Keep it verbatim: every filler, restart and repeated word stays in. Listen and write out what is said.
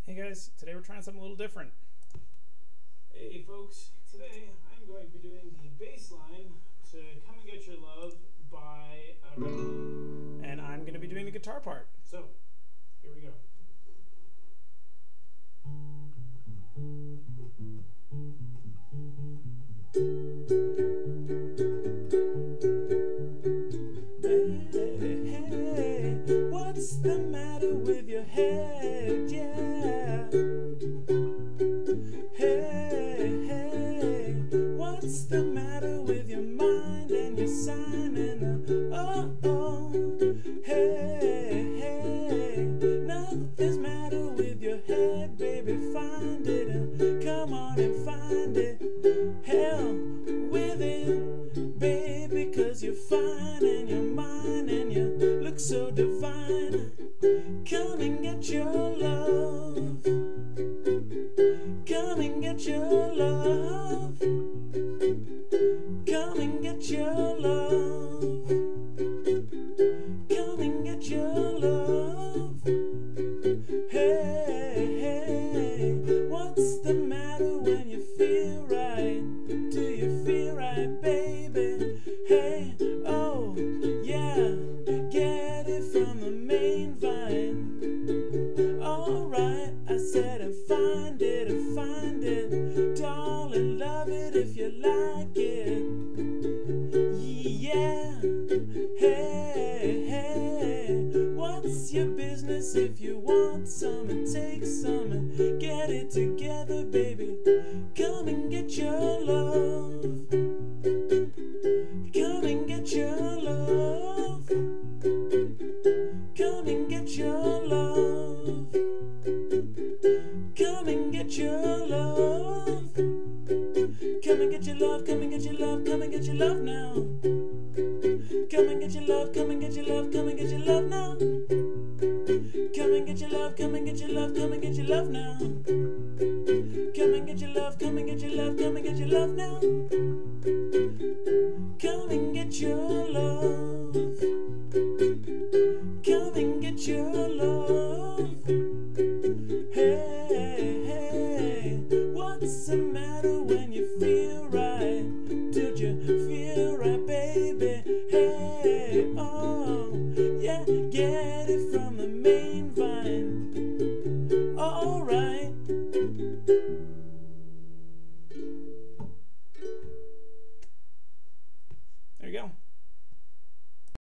Hey guys, today we're trying something a little different. Hey folks, today I'm going to be doing the bass line to Come and Get Your Love by uh, Redbone. And I'm going to be doing the guitar part. So, here we go. Hey, hey, what's the matter with your head? Yeah. Hey, hey, what's the matter with your mind and your sign and uh, oh, oh. Hey, hey, nothing's matter with your head, baby. Find it and come on and find it. Hell with it, baby, 'cause you're fine and you're mine and you look so divine. Come and get your love. Come and get your love. Come and get your love. Come and get your love. Hey, hey, what's the matter when you feel right? Do you feel right, baby? Hey, oh, yeah, get it from the main vine. Alright, I said and find it and find it. Darling, love it if you like it. Yeah, hey, hey, what's your business if you want some and take some and get it together, baby? Come and get your love. Come and get your love. Come and get your love. Come and get your love. Come and get your love, come and get your love, come and get your love now. Come and get your love, come and get your love, come and get your love now. Come and get your love, come and get your love, come and get your love now. Come and get your love, come and get your love, come and get your love now.